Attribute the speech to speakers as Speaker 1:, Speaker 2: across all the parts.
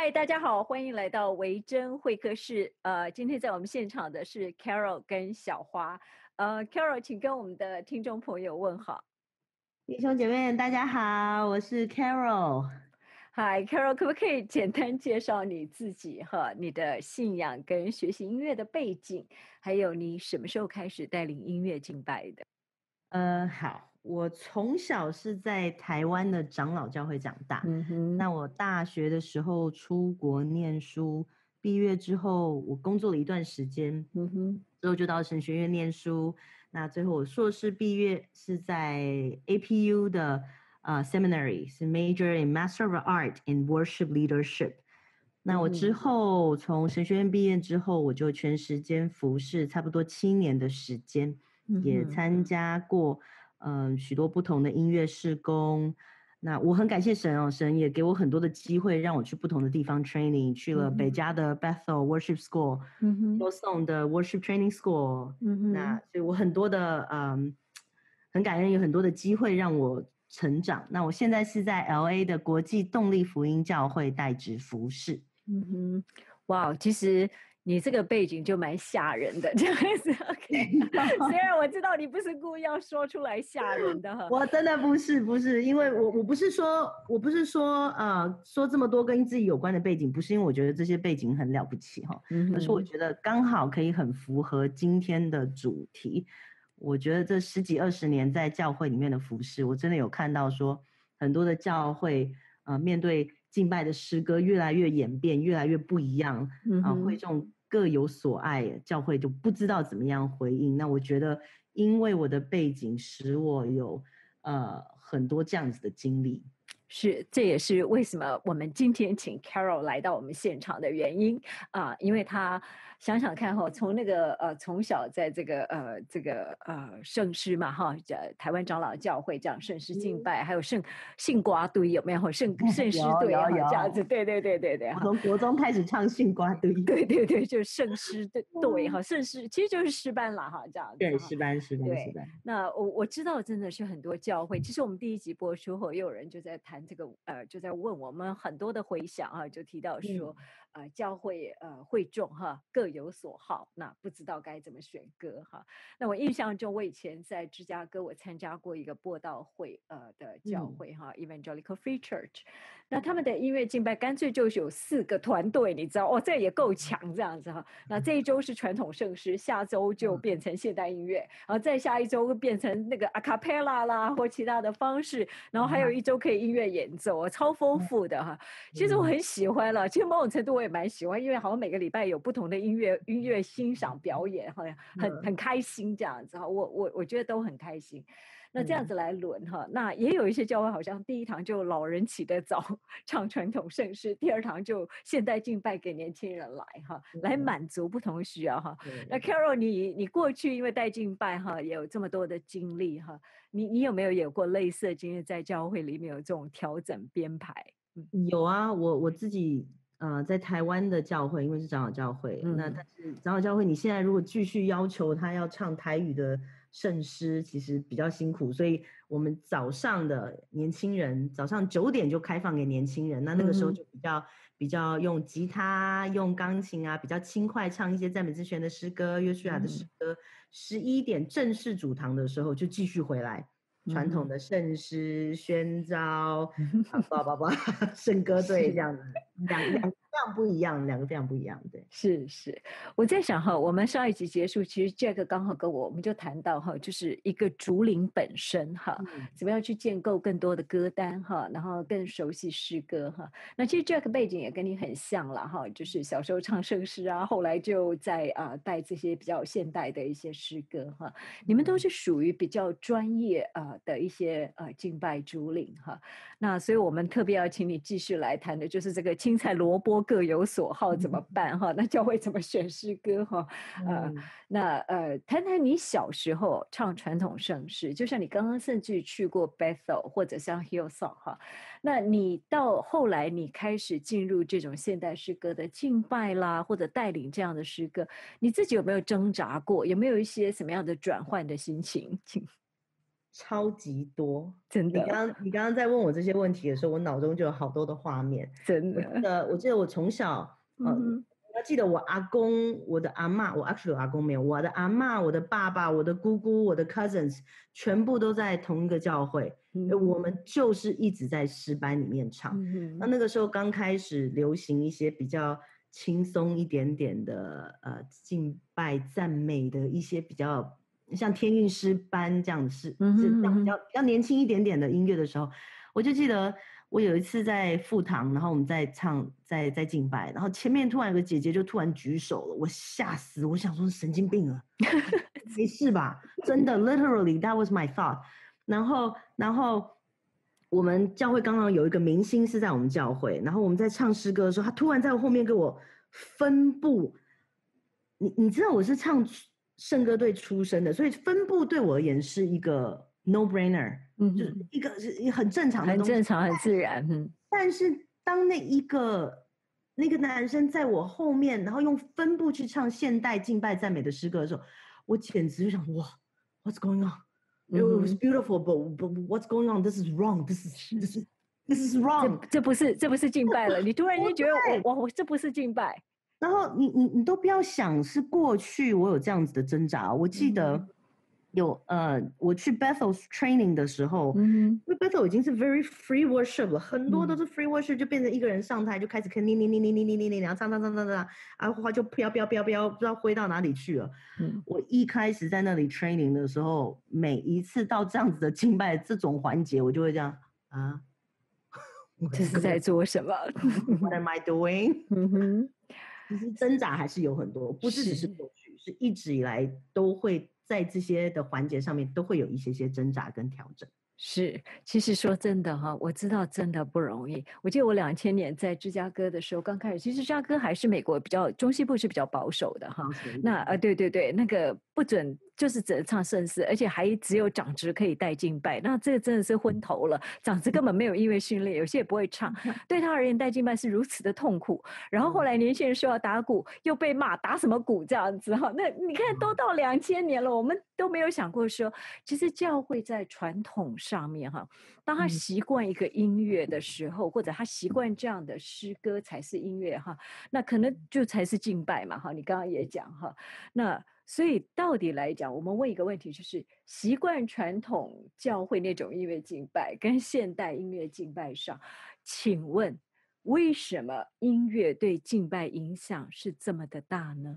Speaker 1: 嗨，大家好，欢迎来到维珍会客室。今天在我们现场的是 Carol 跟小花。Carol，请跟我们的听众朋友问好。
Speaker 2: 弟兄姐妹，大家好，我是 Carol。
Speaker 1: 嗨，Carol，可不可以简单介绍你自己和你的信仰跟学习音乐的背景，还有你什么时候开始带领音乐敬拜的？
Speaker 2: 好，我从小是在台湾的长老教会长大。
Speaker 1: 嗯哼。
Speaker 2: 那我大学的时候出国念书，毕业之后我工作了一段时间，
Speaker 1: 嗯哼。
Speaker 2: 之后就到神学院念书。那最后我硕士毕业是在 APU 的seminary，是 Major in Master of Art in Worship Leadership。那我之
Speaker 1: 嗯哼。
Speaker 2: 后从神学院毕业之后，我就全时间服侍，差不多7年的时间。也
Speaker 1: 嗯哼。
Speaker 2: 参加过许多不同的音乐事工。那我很感谢神哦，神也给我很多的机会，让我去不同的地方 training，去了北
Speaker 1: 嗯哼。
Speaker 2: 加的 Bethel Worship School，
Speaker 1: 嗯哼。
Speaker 2: Hillsong 的 Worship Training School。
Speaker 1: 嗯哼。
Speaker 2: 那所以我很多的很感恩有很多的机会让我成长。那我现在是在 LA 的国际动力福音教会代职服侍。
Speaker 1: 嗯哼。哇，其实你这个背景就蛮吓人的，这样子。OK，虽然我知道你不是故意要说出来吓人的哈。
Speaker 2: 我真的不是，因为我不是说说这么多跟自己有关的背景，不是因为我觉得这些背景很了不起哈，而是我
Speaker 1: 嗯哼。
Speaker 2: 觉得刚好可以很符合今天的主题。我觉得这10几20年在教会里面的服事，我真的有看到说很多的教会面对敬拜的诗歌越来越演变，越来越不一样会
Speaker 1: 嗯哼。
Speaker 2: 众各有所爱，教会就不知道怎么样回应。那我觉得，因为我的背景，使我有很多这样子的经历。
Speaker 1: 是，这也是为什么我们今天请 Carol 来到我们现场的原因因为他想想看哈，从那个从小在这个圣诗嘛哈，台湾长老教会这样圣诗敬拜，还有圣瓜堆有没有圣诗
Speaker 2: 有
Speaker 1: 队哈这样子，
Speaker 2: 有有，
Speaker 1: 对对对对对哈。
Speaker 2: 我从国中开始唱杏瓜堆。
Speaker 1: 对对对，就是圣诗对哈，圣诗其实就是诗班啦哈，这样子
Speaker 2: 对，
Speaker 1: 哈。
Speaker 2: 诗班诗班诗
Speaker 1: 对，
Speaker 2: 班。
Speaker 1: 那我知道真的是很多教会，其实我们第一集播出后，也有人就在谈这个，就在问我们很多的回响啊，就提到说，教会会众哈各有所好，那不知道该怎么选歌哈。那我印象中，我以前在芝加哥，我参加过一个播道会的教会哈，Evangelical Free Church，那他们的音乐敬拜干脆就是有4个团队，你知道哦，这也够强这样子哈。那这一周是传统圣诗，下周就变成现代音乐，然后再下一周变成那个阿卡贝拉啦或其他的方式，然后还有一周可以音乐演奏，超丰富的哈。其实我很喜欢了，其实某种程度我也蛮喜欢，因为好像每个礼拜有不同的音乐欣赏表演，好像很开心这样子哈。我觉得都很开心。那这样子来轮哈，那也有一些教会好像第一堂就老人起得早，唱传统盛世，第2堂就现代敬拜给年轻人来哈，来满足不同需要哈。那 Carol，你过去因为带敬拜哈，也有这么多的经历哈，你有没有过类似的经历，在教会里面有这种调整编排？
Speaker 2: 有啊，我自己在台湾的教会，因为是长老教会，那
Speaker 1: 嗯
Speaker 2: 但是长老教会你现在如果继续要求他要唱台语的圣诗，其实比较辛苦，所以我们早上的年轻人早上9点就开放给年轻人，那个时候就比较用吉他、用钢琴啊，比较轻快唱一些赞美之泉的诗歌、约书亚的诗歌。11点正式主堂的时候就继续回来。传统的圣诗宣召圣歌队这
Speaker 1: 是。
Speaker 2: 样子，两个非常不一样，两个非常不一样，对。
Speaker 1: 是是，我在想哈，我们上一集结束，其实 Jack 刚好跟我们就谈到哈，就是一个竹林本身哈，怎么样去建构更多的歌单哈，然后更熟悉诗歌哈。那其实 Jack 背景也跟你很像了哈，就是小时候唱圣诗啊，后来就在带这些比较现代的一些诗歌哈。你们都是属于比较专业的一些敬拜竹林哈。那所以我们特别要请你继续来谈的就是这个青菜萝卜各有所好怎么办哈？那教会怎么选诗歌哈？那谈谈你小时候唱传统圣诗，就像你刚刚甚至去过 Bethel 或者像 Hillsong 哈，那你到后来你开始进入这种现代诗歌的敬拜啦，或者带领这样的诗歌，你自己有没有挣扎过？有没有一些什么样的转换的心情？请
Speaker 2: 超级多，
Speaker 1: 真的，
Speaker 2: 你刚刚在问我这些问题的时候，我脑中就有好多的画面。
Speaker 1: 真的，
Speaker 2: 我记得我从小，我记得我阿公、我的阿嬷，我 actually 我阿公没有，我的阿嬷、我的爸爸、我的姑姑、我的 cousins， 全部都在同一个教会，我们就是一直在诗班里面唱。那个时候刚开始流行一些比较轻松一点点的敬拜赞美的一些比较像天韵诗班这样子，这样比较年轻一点点的音乐的时候，我就记得我有一次在副堂，然后我们在唱在敬拜，然后前面突然有个姐姐就突然举手了，我吓死，我想说神经病了，没事吧？真的 ，literally that was my thought。然后我们教会刚刚有一个明星是在我们教会，然后我们在唱诗歌的时候，他突然在我后面给我分布，你知道我是唱圣歌队出身的，所以分布对我而言是一个 no brainer，就是一个是很正常的东西，
Speaker 1: 很正常，很自然。
Speaker 2: 但是当那个男生在我后面，然后用分布去唱现代敬拜赞美的诗歌的时候，我简直就想哇 ，What's going on？ It was beautiful, but what's going on? This is wrong. This is wrong.
Speaker 1: 这不是敬拜了，你突然间觉得我这不是敬拜。
Speaker 2: 然后你都不要想是过去我有这样子的挣扎。我记得有我去 Bethel training 的时候，因为 Bethel 已经是 very free worship 了，很多都是 free worship，就变成一个人上台就开始看你，然后唱，然后花就飘，不知道挥到哪里去了。我一开始在那里 training 的时候，每一次到这样子的敬拜这种环节，我就会这样啊，
Speaker 1: 这是在做什么
Speaker 2: ？What am I doing？其实挣扎还是有很多，不是只是过去，是一直以来都会在这些的环节上面都会有一些挣扎跟调整。
Speaker 1: 是，其实说真的哈，我知道真的不容易。我记得我2000年在芝加哥的时候，刚开始，其实芝加哥还是美国比较中西部是比较保守的哈。那对，那个不准就是只能唱圣诗，而且还只有长职可以带敬拜，那这个真的是昏头了。长职根本没有音乐训练，有些也不会唱，对他而言带敬拜是如此的痛苦。然后后来年轻人说要打鼓，又被骂打什么鼓这样子哈。那你看都到2000年了，我们都没有想过说，其实教会在传统上面哈，当他习惯一个音乐的时候，或者他习惯这样的诗歌才是音乐哈，那可能就才是敬拜嘛哈。你刚刚也讲哈，那所以到底来讲，我们问一个问题，就是习惯传统教会那种音乐敬拜跟现代音乐敬拜上，请问为什么音乐对敬拜影响是这么的大呢？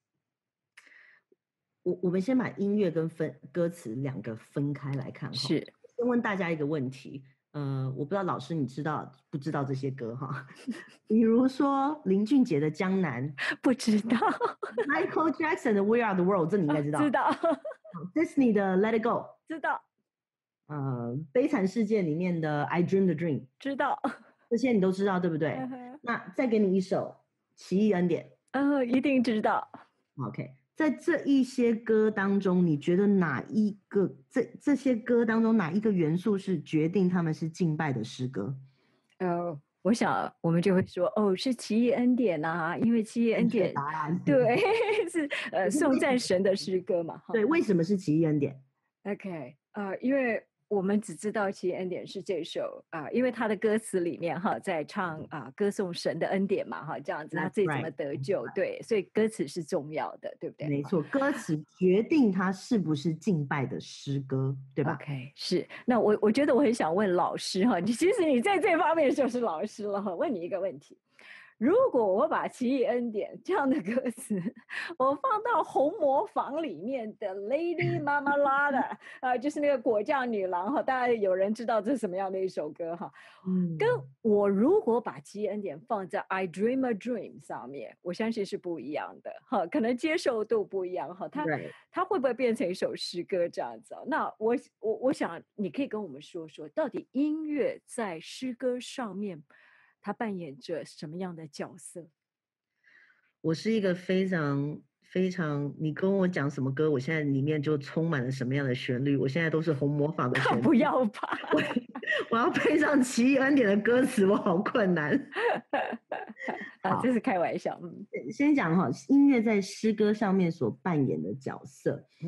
Speaker 2: 我们先把音乐跟歌词两个分开来看哈。
Speaker 1: 是，
Speaker 2: 先问大家一个问题，我不知道老师你知道不知道这些歌哈？比如说林俊杰的《江南》，
Speaker 1: 不知道。
Speaker 2: Michael Jackson 的《We Are the World》，这你应该知道。
Speaker 1: 知道。
Speaker 2: Disney 的《Let It Go》，
Speaker 1: 知道。
Speaker 2: 悲惨世界里面的《I Dream the Dream》，
Speaker 1: 知道。
Speaker 2: 这些你都知道对不对？那再给你一首《奇异恩典》。
Speaker 1: 一定知道。
Speaker 2: OK。在这一些歌当中，你觉得哪一个这些歌当中哪一个元素是决定他们是敬拜的诗歌？
Speaker 1: 我想我们就会说是奇异恩典啊，因为奇异恩典对是颂赞神的诗歌嘛。
Speaker 2: 对，为什么是奇异恩典
Speaker 1: ？OK， 因为我们只知道奇异恩典是这首因为他的歌词里面哈在唱歌颂神的恩典嘛哈，这样子他自己怎么得救，对，所以歌词是重要的，对不对？
Speaker 2: 没错，歌词决定他是不是敬拜的诗歌，对吧
Speaker 1: ？OK， 是。那我觉得我很想问老师哈，其实你在这方面就是老师了哈，问你一个问题。如果我把奇异恩典这样的歌词我放到红磨坊里面的 Lady Marmalade 就是那个果酱女郎哈，大家有人知道这是什么样的一首歌哈？跟我如果把奇异恩典放在 I Dream a Dream 上面，我相信是不一样的哈，可能接受度不一样哈，它会不会变成一首诗歌这样子？那我想你可以跟我们说说，到底音乐在诗歌上面他扮演着什么样的角色？
Speaker 2: 我是一个非常，你跟我讲什么歌，我现在里面就充满了什么样的旋律。我现在都是红模仿的旋律。
Speaker 1: 不要吧！
Speaker 2: 我要配上奇异恩典的歌词，我好困难。
Speaker 1: 这是开玩笑。
Speaker 2: 先讲哈，音乐在诗歌上面所扮演的角色。我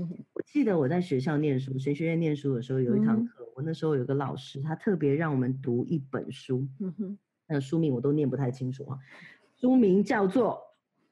Speaker 2: 记得我在学校念书，神学院念书的时候有一堂课，我那时候有个老师，他特别让我们读一本书，那个书名我都念不太清楚啊，书名叫做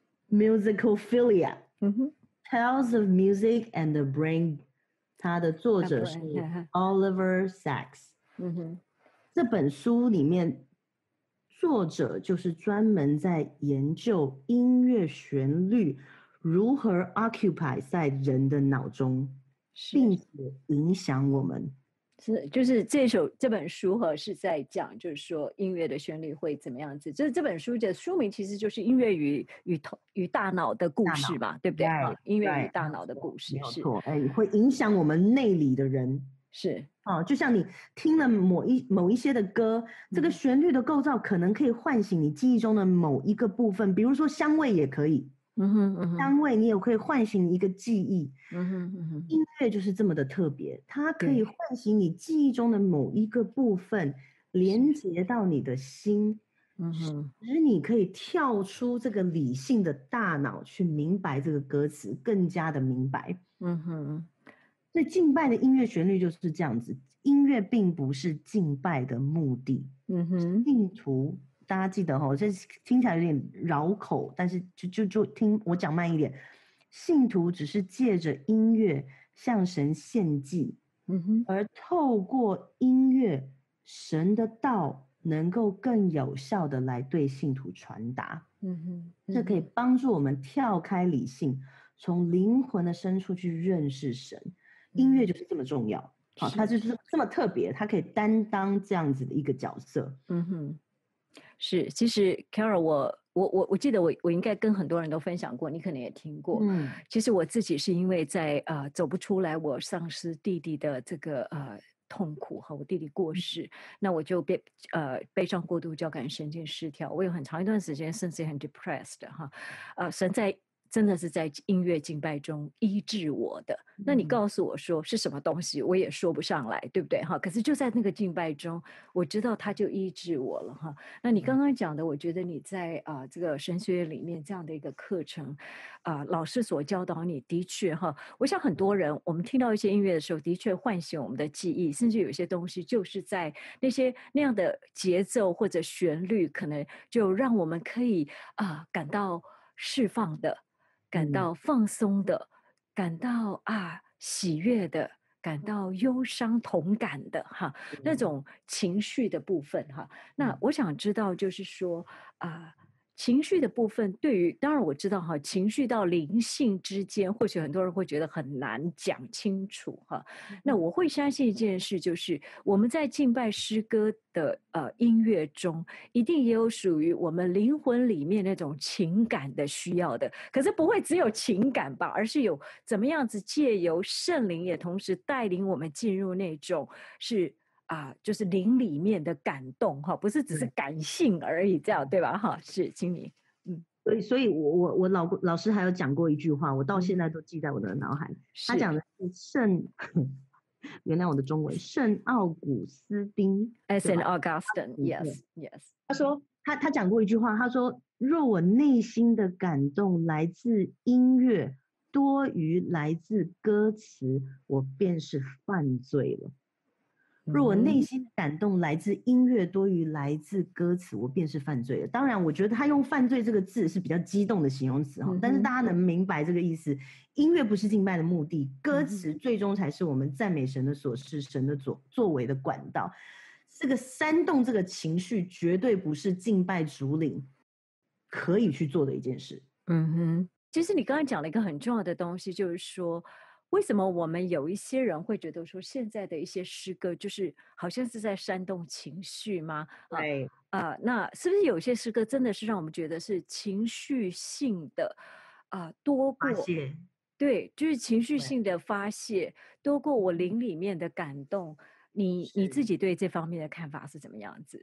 Speaker 2: Musicophilia。Tales of Music and the Brain， 它的作者是 Oliver Sacks。这本书里面，作者就是专门在研究音乐旋律如何 occupy 在人的脑中，并且影响我们。
Speaker 1: 就是这本书是在讲，就是说音乐的旋律会怎么样子。这本书的书名其实就是音乐与大脑的故事嘛，对不对？音乐与大脑的故事，
Speaker 2: 没有错。会影响我们内里的人。
Speaker 1: 是
Speaker 2: 就像你听了某一些的歌，这个旋律的构造可能可以唤醒你记忆中的某一个部分，比如说香味也可以。香味你也可以唤醒一个记忆。音乐就是这么的特别，它可以唤醒你记忆中的某一个部分，连接到你的心，使你可以跳出这个理性的大脑去明白这个歌词，更加的明白。所以敬拜的音乐旋律就是这样子，音乐并不是敬拜的目的。信徒大家记得这听起来有点绕口，但是就听我讲慢一点。信徒只是借着音乐向神献祭，而透过音乐，神的道能够更有效的来对信徒传达。这可以帮助我们跳开理性，从灵魂的深处去认识神。音乐就是这么重要，它就是这么特别，它可以担当这样子的一个角色。
Speaker 1: 是，其实 Carol， 我记得我应该跟很多人都分享过，你可能也听过。其实我自己是因为在走不出来，我丧失弟弟的这个痛苦和我弟弟过世，那我就悲伤过度交感神经失调，我有很长一段时间甚至很 depressed 神真的是在音乐敬拜中医治我的。那你告诉我说是什么东西，我也说不上来，对不对？可是就在那个敬拜中，我知道他就医治我了。那你刚刚讲的，我觉得你在这个神学院里面这样的一个课程，老师所教导你的确我想很多人我们听到一些音乐的时候，的确唤醒我们的记忆，甚至有些东西就是在那样的节奏或者旋律，可能就让我们可以感到释放的，感到放松的，感到喜悦的，感到忧伤同感的那种情绪的部分那我想知道就是说情绪的部分对于，当然我知道情绪到灵性之间，或许很多人会觉得很难讲清楚那我会相信一件事，就是我们在敬拜诗歌的音乐中，一定也有属于我们灵魂里面那种情感的需要的。可是不会只有情感吧，而是有怎么样子借由圣灵，也同时带领我们进入那种就是灵里面的感动不是只是感性而已，这样对吧是经理。
Speaker 2: 所以我老师还有讲过一句话，我到现在都记在我的脑海。他讲的是原谅我的中文，圣奥古斯丁
Speaker 1: Saint Augustine yes
Speaker 2: 他说他讲过一句话，他说若我内心的感动来自音乐多于来自歌词，我便是犯罪了。若我内心的感动来自音乐多于来自歌词，我便是犯罪了。当然我觉得他用犯罪这个字是比较激动的形容词但是大家能明白这个意思。音乐不是敬拜的目的，歌词最终才是我们赞美神的所是，神的作为的管道。这个煽动这个情绪绝对不是敬拜主领可以去做的一件事。
Speaker 1: 其实你刚才讲了一个很重要的东西，就是说为什么我们有一些人会觉得说现在的一些诗歌就是好像是在煽动情绪吗？
Speaker 2: 对
Speaker 1: 那是不是有些诗歌真的是让我们觉得是情绪性的多过
Speaker 2: 发泄？
Speaker 1: 对，就是情绪性的发泄多过我灵里面的感动。你自己对这方面的看法是怎么样子？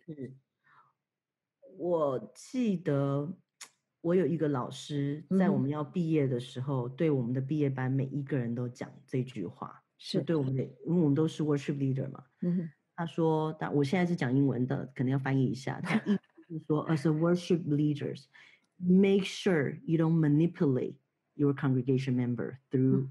Speaker 2: 我记得我有一个老师在我们要毕业的时候，对我们的毕业班每一个人都讲这句话，是对我们的，因为我们都是 worship leader 嘛。他说，但我现在是讲英文的，可能要翻译一下。他意思是说，as a worship leaders, make sure you don't manipulate your congregation member through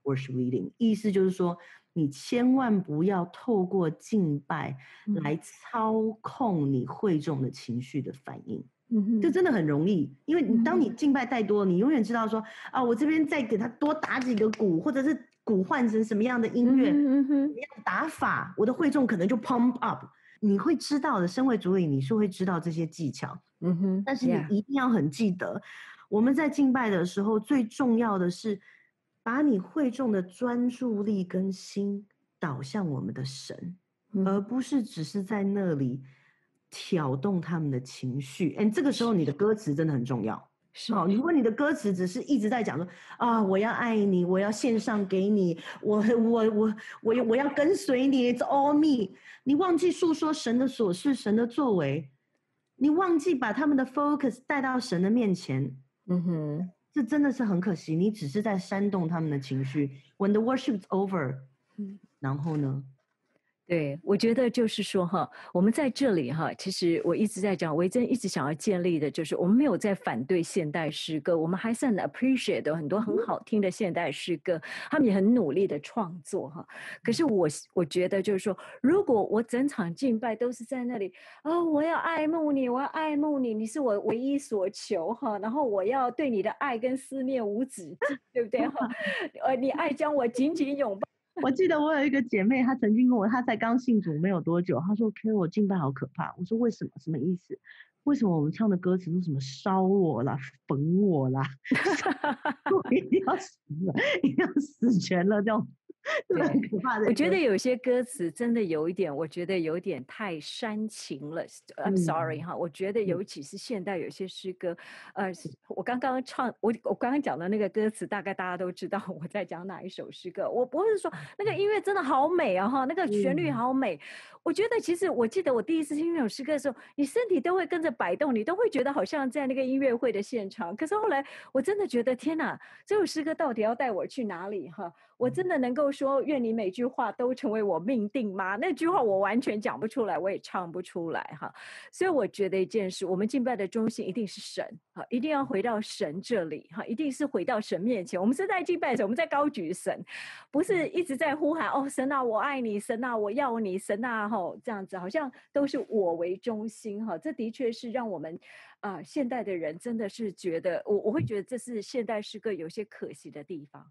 Speaker 2: worship leading，意思就是说，你千万不要透过敬拜来操控你会众的情绪的反应。这真的很容易，因为当你敬拜太多，你永远知道说啊，我这边再给他多打几个鼓，或者是鼓换成什么样的音乐，什么样的打法，我的会众可能就 pump up。你会知道的，身为主领，你是会知道这些技巧。但是你一定要很记得，我们在敬拜的时候，最重要的是把你会众的专注力跟心导向我们的神，而不是只是在那里挑动他们的情绪。这个时候你的歌词真的很重要。如果你的歌词只是一直在讲说啊，我要爱你，我要献上给你，我要跟随你 ，It's all me。你忘记诉说神的所事，神的作为，你忘记把他们的 focus 带到神的面前。这真的是很可惜，你只是在煽动他们的情绪。When the worship is over，然后呢？
Speaker 1: 对，我觉得就是说哈，我们在这里哈，其实我一直在讲，维珍一直想要建立的就是，我们没有在反对现代诗歌，我们还是很 appreciate 很多很好听的现代诗歌，他们也很努力的创作哈。可是我觉得就是说，如果我整场敬拜都是在那里我要爱慕你，我要爱慕你，你是我唯一所求哈，然后我要对你的爱跟思念无止境，对不对哈？你爱将我紧紧拥抱。
Speaker 2: 我记得我有一个姐妹，她曾经跟我，她才刚信主没有多久，她说 ：“K， 我敬拜好可怕。”我说：“为什么？什么意思？为什么我们唱的歌词都什么烧我啦、焚我啦，我一定要死了，一定要死全了这种。”很可怕的。
Speaker 1: 我觉得有些歌词真的有一点，我觉得有点太煽情了。I'm sorry 哈，我觉得尤其是现代有些诗歌，我刚刚讲的那个歌词，大概大家都知道我在讲哪一首诗歌。我不是说那个音乐真的好美啊哈，那个旋律好美。我觉得其实我记得我第一次听那首诗歌的时候，你身体都会跟着摆动，你都会觉得好像在那个音乐会的现场。可是后来我真的觉得天哪，这首诗歌到底要带我去哪里哈？我真的能够说愿你每句话都成为我命定吗？那句话我完全讲不出来，我也唱不出来哈。所以我觉得一件事，我们敬拜的中心一定是神哈，一定要回到神这里哈，一定是回到神面前。我们是在敬拜的时候，我们在高举神，不是一直在呼喊哦，神啊我爱你，神啊我要你，神啊这样子，好像都是我为中心哈。这的确是让我们现代的人真的是觉得，我会觉得这是现代诗歌有些可惜的地方。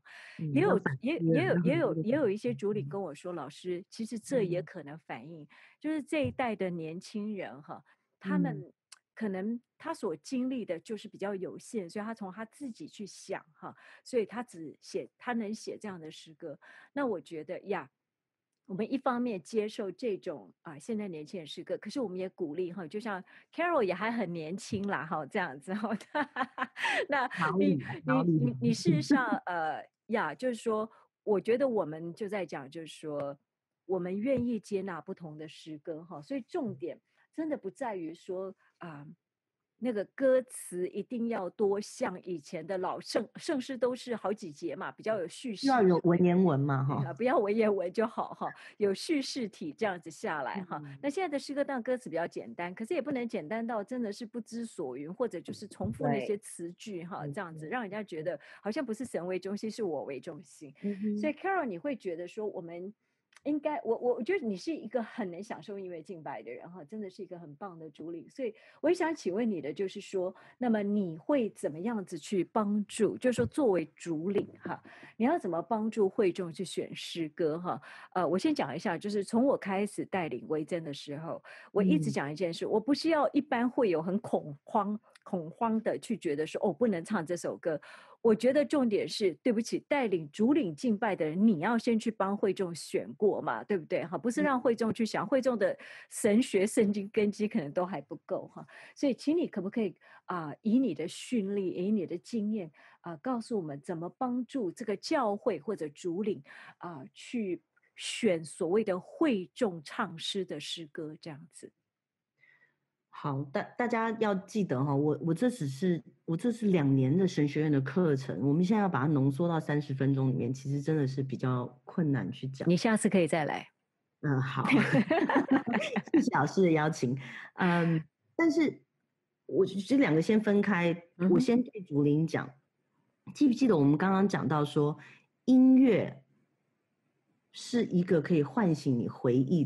Speaker 1: 也有一些主领跟我说，老师，其实这也可能反映，就是这一代的年轻人哈，他们可能他所经历的就是比较有限，所以他从他自己去想哈，所以他能写这样的诗歌。那我觉得呀。我们一方面接受这种现在年轻人诗歌，可是我们也鼓励哈，就像 Carol 也还很年轻啦哈，这样子哈。那你事实上就是说，我觉得我们就在讲，就是说我们愿意接纳不同的诗歌哈，所以重点真的不在于说那个歌词一定要多像以前的老圣诗都是好几节嘛，比较有叙事，
Speaker 2: 要有文言文嘛哈，
Speaker 1: 不要文言文就好哈，有叙事体这样子下来哈。那现在的诗歌当然歌词比较简单，可是也不能简单到真的是不知所云，或者就是重复那些词句哈，这样子让人家觉得好像不是神为中心，是我为中心。所以 Carol 你会觉得说我们应该，我觉得你是一个很能享受音乐敬拜的人哈，真的是一个很棒的主领。所以我也想请问你的就是说，那么你会怎么样子去帮助？就是说作为主领哈，你要怎么帮助会众去选诗歌哈？我先讲一下，就是从我开始带领维珍的时候，我一直讲一件事，我不是要一般会有很恐慌的去觉得说不能唱这首歌。我觉得重点是，对不起，带领主领敬拜的人，你要先去帮会众选过嘛，对不对？哈，不是让会众去想，会众的神学圣经根基可能都还不够哈。所以，请你可不可以以你的训练，以你的经验告诉我们怎么帮助这个教会或者主领去选所谓的会众唱诗的诗歌这样子。
Speaker 2: 好，大家要记得哈，我这是2年的神学院的课程，我们现在要把它浓缩到30分钟里面，其实真的是比较困难去讲。
Speaker 1: 你下次可以再来。
Speaker 2: 好，谢谢老师的邀请。但是我这2个先分开，我先对主领讲，记不记得我们刚刚讲到说， 音乐是一个可以唤醒你回忆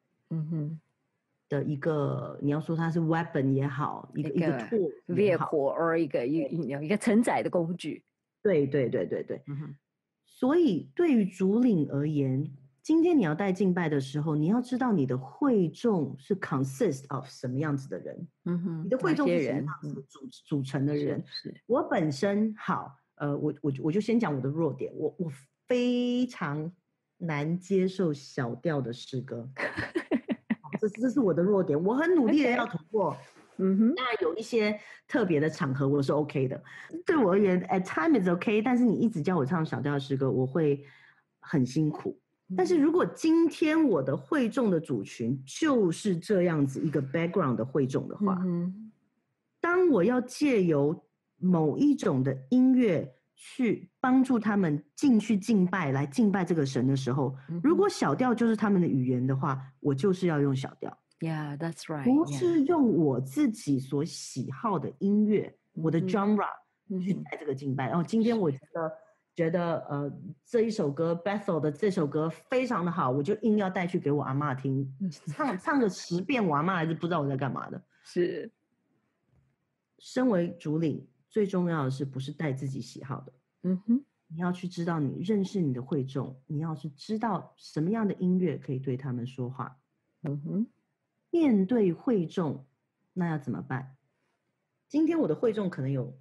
Speaker 2: 的一个，你要说它是 weapon 也好，一个 tool 也好，
Speaker 1: vehicle or 一个承载的工具。
Speaker 2: 对。所以对于主领而言，今天你要带敬拜的时候，你要知道你的会众是 consist of 什么样子的人，你的会众是什么样子的组成的人。我本身好，我就先讲我的弱点，我非常难接受小调的诗歌，这是我的弱点，我很努力的要突破。当然有一些特别的场合我是 OK 的，对我而言 at time is OK， 但是你一直叫我唱小调诗歌，我会很辛苦。但是如果今天我的会众的族群就是这样子一个 background 的会众的话，当我要借由某一种的音乐去帮助他们进去敬拜，来敬拜这个神的时候，如果小调就是他们的语言的话，我就是要用小调。
Speaker 1: Yeah, that's right.
Speaker 2: 不是用我自己所喜好的音乐，我的 genre 去带这个敬拜。然后今天我觉得这一首歌 Bethel 的这首歌非常的好，我就硬要带去给我阿嬷听，唱个10遍，我阿嬷还是不知道我在干嘛的。
Speaker 1: 是，
Speaker 2: 身为主领，最重要的是不是带自己喜好的？你要去知道，你认识你的会众，你要去知道什么样的音乐可以对他们说话。面对会众，那要怎么办？今天我的会众可能有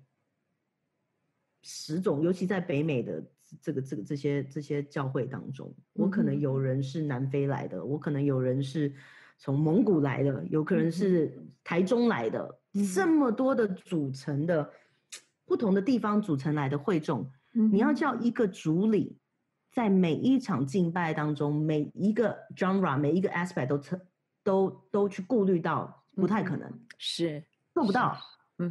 Speaker 2: 10种，尤其在北美的这些教会当中，我可能有人是南非来的，我可能有人是从蒙古来的，有可能是台中来的，这么多的组成的不同的地方组成来的会众，你要叫一个主领在每一场敬拜当中，每一个 genre 每一个 aspect 都去顾虑到，不太可能，
Speaker 1: 是
Speaker 2: 做不到。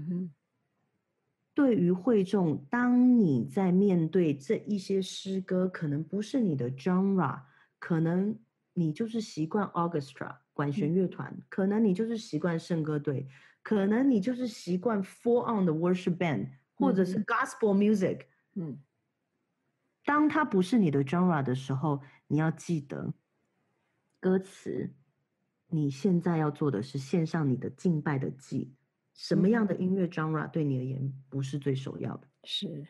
Speaker 2: 对于会众，当你在面对这一些诗歌，可能不是你的 genre， 可能你就是习惯 orchestra 管弦乐团，可能你就是习惯圣歌队，可能你就是习惯 full on 的 worship band， 或者是 gospel music。当它不是你的 genre 的时候，你要记得歌词。你现在要做的是献上你的敬拜的祭，什么样的音乐 genre 对你而言不是最首要的？
Speaker 1: 是，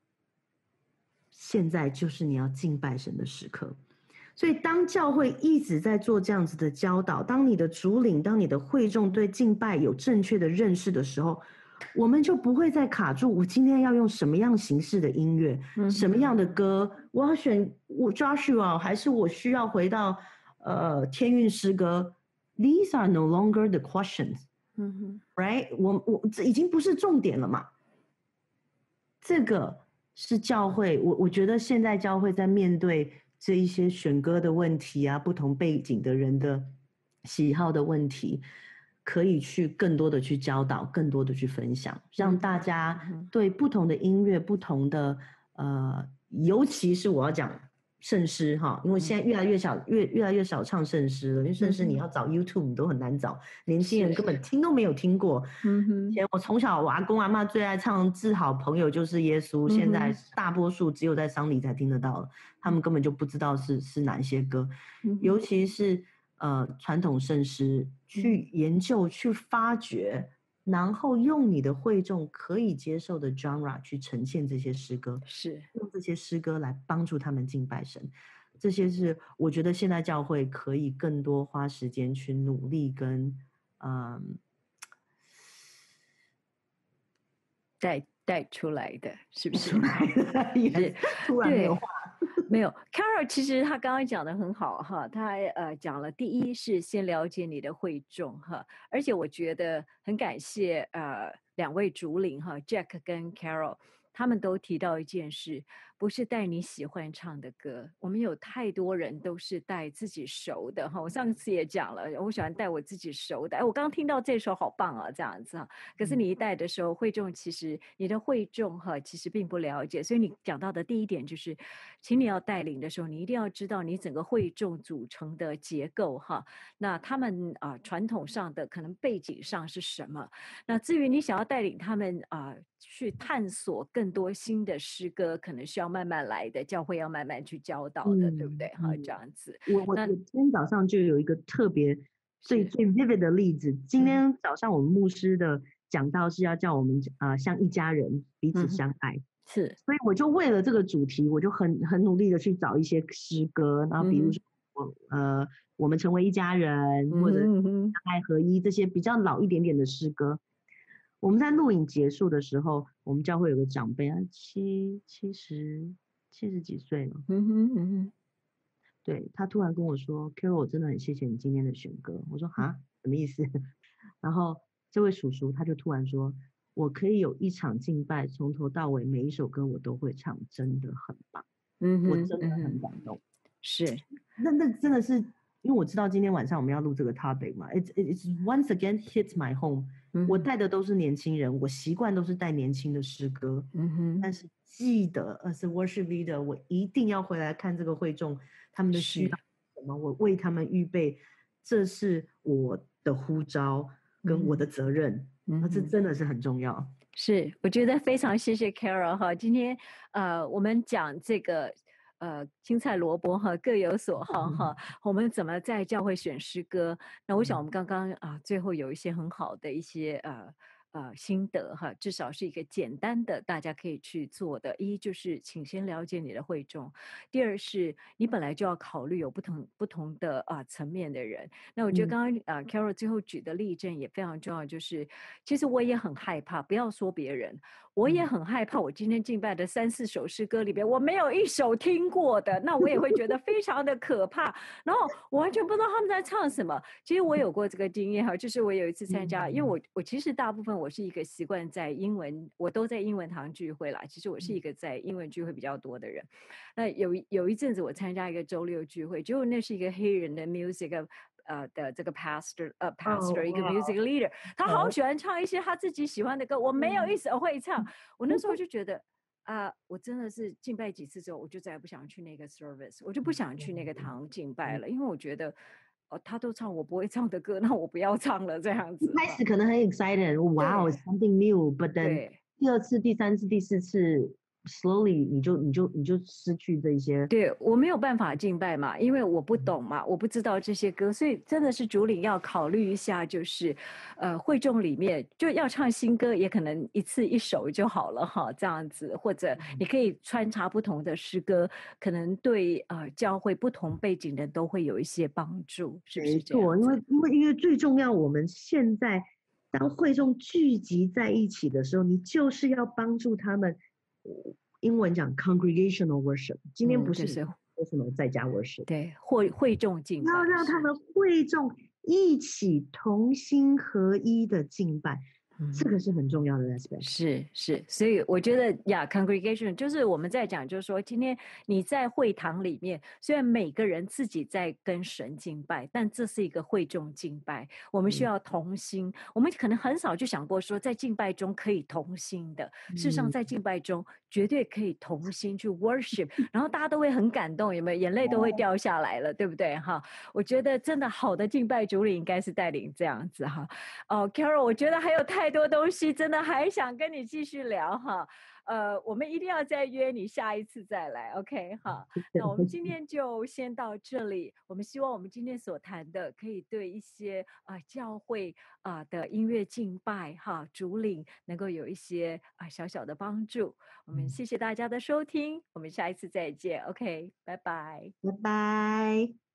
Speaker 2: 现在就是你要敬拜神的时刻。所以当教会一直在做这样子的教导，当你的主领，当你的会众对敬拜有正确的认识的时候，我们就不会再卡住我今天要用什么样形式的音乐，什么样的歌，我要选我 Joshua 还是我需要回到天韵诗歌。These are no longer the questions, right? 我这已经不是重点了嘛。这个是教会，我觉得现在教会在面对这一些选歌的问题啊，不同背景的人的喜好的问题，可以去更多的去教导，更多的去分享，让大家对不同的音乐、不同的尤其是我要讲。圣诗哈，因为现在越来越少唱圣诗了，因为圣诗你要找 YouTube 你都很难找，年轻人根本听都没有听过。以前我从小我阿公阿嬷最爱唱治好朋友就是耶稣，现在大多数只有在丧礼才听得到了，他们根本就不知道是哪些歌，尤其是传统圣诗，去研究去发掘。然后用你的会众可以接受的 genre 去呈现这些诗歌，
Speaker 1: 是
Speaker 2: 用这些诗歌来帮助他们敬拜神。这些是我觉得现在教会可以更多花时间去努力跟
Speaker 1: 带出来的，是不是？
Speaker 2: 出来的也是突然没有话。
Speaker 1: 没有 ，Carol 其实他刚刚讲的很好哈，他讲了第一是先了解你的会众哈，而且我觉得很感谢2位主领哈 Jack 跟 Carol， 他们都提到一件事，不是带你喜欢唱的歌，我们有太多人都是带自己熟的哈。我上次也讲了，我喜欢带我自己熟的。我刚刚听到这首好棒啊，这样子哈。可是你一带的时候，会众其实你的会众哈，其实并不了解。所以你讲到的第一点就是，请你要带领的时候，你一定要知道你整个会众组成的结构哈。那他们传统上的可能背景上是什么？那至于你想要带领他们去探索更多新的诗歌，可能需要要慢慢来的，教会要慢慢去教导的，对不对？哈，这样子。那
Speaker 2: 我今天早上就有一个特别最 vivid 的例子。今天早上我们牧师的讲道是要叫我们像一家人彼此相爱，
Speaker 1: 是，
Speaker 2: 所以我就为了这个主题，我就很努力的去找一些诗歌，然后比如说我们成为一家人，或者相爱合一这些比较老一点点的诗歌。我们在录影结束的时候，我们教会有个长辈，他70几岁了，对，他突然跟我说 ：“Carol， 我真的很谢谢你今天的选歌。”我说：“哈，什么意思？”然后这位叔叔他就突然说：“我可以有一场敬拜，从头到尾每一首歌我都会唱，真的很棒。”我真的很感动。
Speaker 1: 是，
Speaker 2: 那真的是，因为我知道今天晚上我们要录这个 topic 嘛，it's once again hit my home。我带的都是年轻人，我习惯都是带年轻的诗歌。但是记得 as a worship leader， 我一定要回来看这个会众他们的需要什么，我为他们预备，这是我的呼召跟我的责任。那这真的是很重要。
Speaker 1: 是，我觉得非常谢谢 Carol 哈，今天我们讲这个青菜萝卜哈各有所好哈，我们怎么在教会选诗歌？那我想我们刚刚最后有一些很好的一些心得哈，至少是一个简单的大家可以去做的。一就是请先了解你的会众，第二是你本来就要考虑有不同的层面的人。那我觉得刚刚Carol 最后举的例证也非常重要，就是其实我也很害怕，不要说别人，我也很害怕，我今天敬拜的3、4首诗歌里边，我没有一首听过的，那我也会觉得非常的可怕，然后我完全不知道他们在唱什么。其实我有过这个经验哈，就是我有一次参加，因为我其实大部分我是一个习惯在英文，我都在英文堂聚会啦。其实我是一个在英文聚会比较多的人。那有一阵子我参加一个周六聚会，结果那是一个黑人的 music的这个 pastor 一个 music leader， 他好喜欢唱一些他自己喜欢的歌，我没有一首会唱。我那时候就觉得我真的是敬拜几次之后，我就再也不想去那个 service， 我就不想去那个堂敬拜了，因为我觉得他都唱我不会唱的歌，那我不要唱了这样子。
Speaker 2: 一开始可能很 excited， wow something new，but then 第2次、第3次、第4次 slowly 你就失去这些。
Speaker 1: 对，我没有办法敬拜嘛，因为我不懂嘛，我不知道这些歌，所以真的是主领要考虑一下，就是会众里面就要唱新歌，也可能一次1首就好了哈，这样子，或者你可以穿插不同的诗歌，可能对教会不同背景的都会有一些帮助，是不是这样子？
Speaker 2: 没错，因为最重要，我们现在当会众聚集在一起的时候，你就是要帮助他们。英文讲 congregational worship， 今天不是什么在家 worship，
Speaker 1: 对，会众敬拜，
Speaker 2: 要让他们会众一起同心合一的敬拜。这个是很重要的 aspect。
Speaker 1: 是，所以我觉得congregation 就是我们在讲，就是说今天你在会堂里面，虽然每个人自己在跟神敬拜，但这是一个会众敬拜，我们需要同心。我们可能很少就想过说，在敬拜中可以同心的。事实上，在敬拜中绝对可以同心去 worship， 然后大家都会很感动，有没有？眼泪都会掉下来了，对不对？哈，我觉得真的好的敬拜主理应该是带领这样子哈。Carol， 我觉得还有太多东西，真的还想跟你继续聊哈。我们一定要再约你下一次再来 ，OK 哈。那我们今天就先到这里。我们希望我们今天所谈的，可以对一些教会的音乐敬拜哈主领能够有一些小小的帮助。我们谢谢大家的收听，我们下一次再见 ，OK， 拜拜，
Speaker 2: 拜拜。